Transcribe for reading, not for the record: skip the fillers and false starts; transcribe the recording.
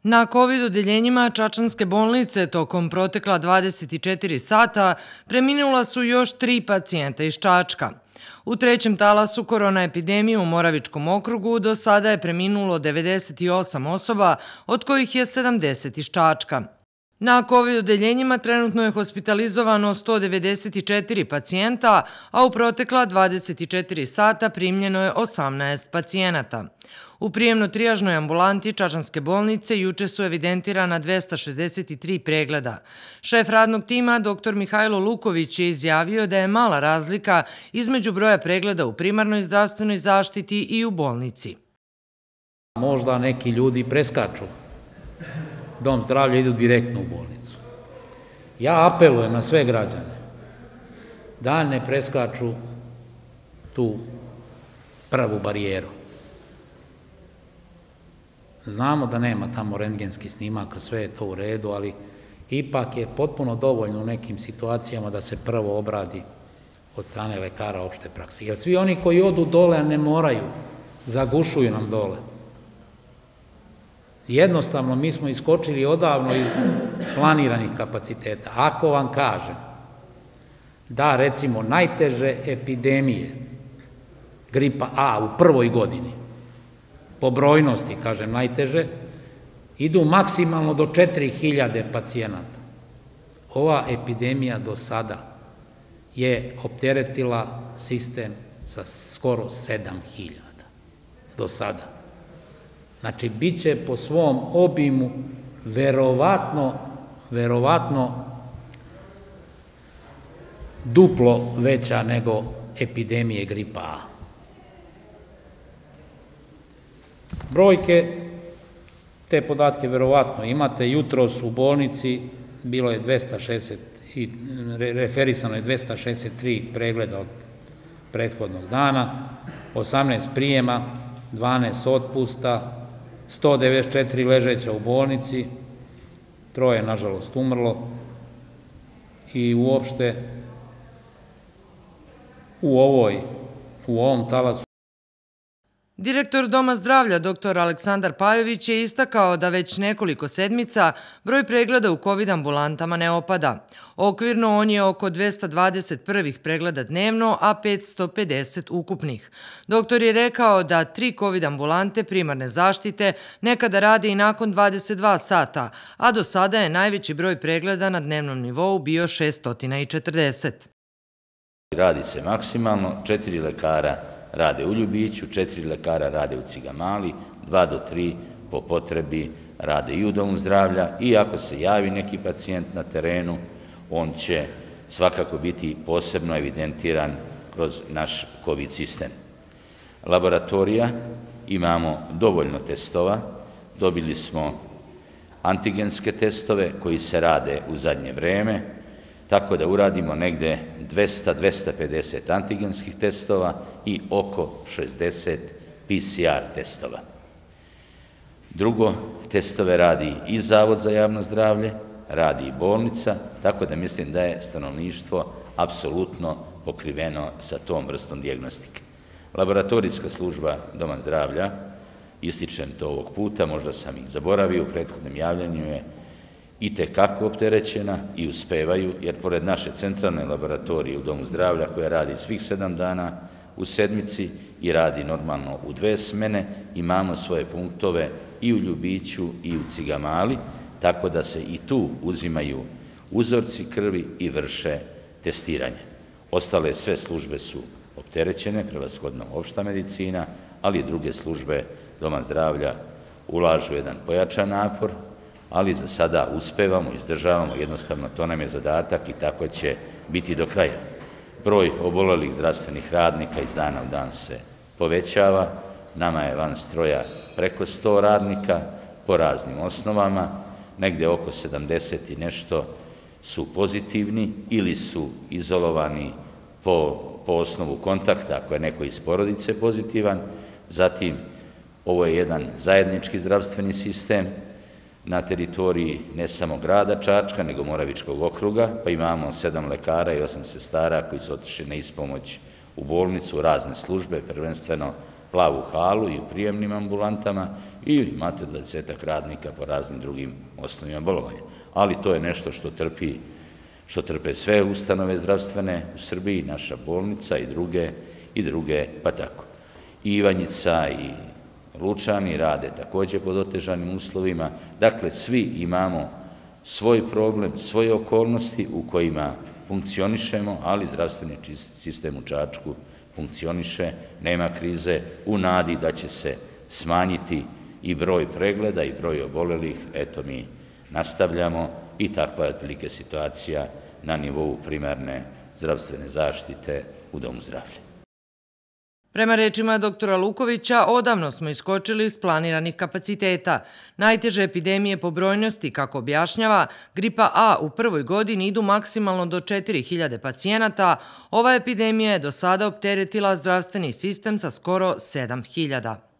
Na COVID odeljenjima Čačanske bolnice tokom protekla 24 sata preminula su još 3 pacijenta iz Čačka. U trećem talasu korona epidemije u Moravičkom okrugu do sada je preminulo 98 osoba, od kojih je 70 iz Čačka. Na COVID odeljenjima trenutno je hospitalizovano 194 pacijenta, a u protekla 24 sata primljeno je 18 pacijenata. U prijemno-trijažnoj ambulanti Čačanske bolnice juče su evidentirana 263 pregleda. Šef radnog tima, dr. Mihajlo Luković, je izjavio da je mala razlika između broja pregleda u primarnoj zdravstvenoj zaštiti i u bolnici. Možda neki ljudi preskaču dom zdravlja, idu direktno u bolnicu. Ja apelujem na sve građane da ne preskaču tu prvu barijeru. Znamo da nema tamo rentgenskih snimaka, sve je to u redu, ali ipak je potpuno dovoljno u nekim situacijama da se prvo obradi od strane lekara opšte prakse. Jer svi oni koji odu dole ne moraju, zagušuju nam dole. Jednostavno, mi smo iskočili odavno iz planiranih kapaciteta. Ako vam kažem da, recimo, najteže epidemije gripa A u prvoj godini, po brojnosti, kažem, najteže, idu maksimalno do 4000 pacijenata. Ova epidemija do sada je opteretila sistem sa skoro 7000 do sada. Znači, bit će po svom obimu verovatno duplo veća nego epidemije gripa A. Brojke, te podatke verovatno imate, jutros u bolnici bilo je referisano je 263 pregleda od prethodnog dana, 18 prijema, 12 otpusta, 194 ležeća u bolnici, 3 nažalost umrlo i uopšte u ovom talasu. Direktor Doma zdravlja dr. Aleksandar Pajović je istakao da već nekoliko sedmica broj pregleda u COVID ambulantama ne opada. Okvirno on je oko 220 prvih pregleda dnevno, a 550 ukupnih. Doktor je rekao da 3 COVID ambulante primarne zaštite nekada rade i nakon 22 sata, a do sada je najveći broj pregleda na dnevnom nivou bio 640. Radi se maksimalno, 4 lekara rade u Ljubiću, 4 lekara rade u Cigamali, 2 do 3 po potrebi rade i u Domu zdravlja i ako se javi neki pacijent na terenu, on će svakako biti posebno evidentiran kroz naš COVID sistem. Laboratorija, imamo dovoljno testova, dobili smo antigenske testove koji se rade u zadnje vreme, tako da uradimo negde 200-250 antigenskih testova i oko 60 PCR testova. Drugo, testove radi i Zavod za javno zdravlje, radi i bolnica, tako da mislim da je stanovništvo apsolutno pokriveno sa tom vrstom dijagnostike. Laboratorijska služba Doma zdravlja, ističem to ovog puta, možda sam ih zaboravio, u prethodnom javljanju je i tekako opterećena i uspevaju, jer pored naše centralne laboratorije u Domu zdravlja, koja radi svih 7 dana u sedmici i radi normalno u 2 smene, imamo svoje punktove i u Ljubiću i u Cigamali, tako da se i tu uzimaju uzorci krvi i vrše testiranje. Ostale sve službe su opterećene, prevashodno opšta medicina, ali i druge službe Doma zdravlja ulažu jedan pojačan napor, ali za sada uspevamo, izdržavamo, jednostavno to nam je zadatak i tako će biti do kraja. Broj obolelih zdravstvenih radnika iz dana u dan se povećava, nama je van stroja preko 100 radnika po raznim osnovama, negde oko 70 i nešto su pozitivni ili su izolovani po osnovu kontakta ako je neko iz porodice pozitivan, zatim ovo je jedan zajednički zdravstveni sistem, na teritoriji ne samo grada Čačka, nego Moravičkog okruga, pa imamo 7 lekara i 8 sestara koji su otišli na ispomoć u bolnicu, razne službe, prvenstveno Plavu halu i u prijemnim ambulantama ili imate 20 radnika po raznim drugim osnovima bolovanja. Ali to je nešto što trpe sve ustanove zdravstvene u Srbiji, naša bolnica i druge pa tako. I Ivanjica i Lučani rade također pod otežanim uslovima. Dakle, svi imamo svoj problem, svoje okolnosti u kojima funkcionišemo, ali zdravstveni sistem u Čačku funkcioniše, nema krize, u nadi da će se smanjiti i broj pregleda i broj obolelih. Eto, mi nastavljamo i takva je otprilike situacija na nivou primarne zdravstvene zaštite u Domu zdravlja. Prema rečima doktora Lukovića, odavno smo iskočili iz planiranih kapaciteta. Najteže epidemije po brojnosti, kako objašnjava, gripa A u prvoj godini idu maksimalno do 4000 pacijenata. Ova epidemija je do sada opteretila zdravstveni sistem sa skoro 7000.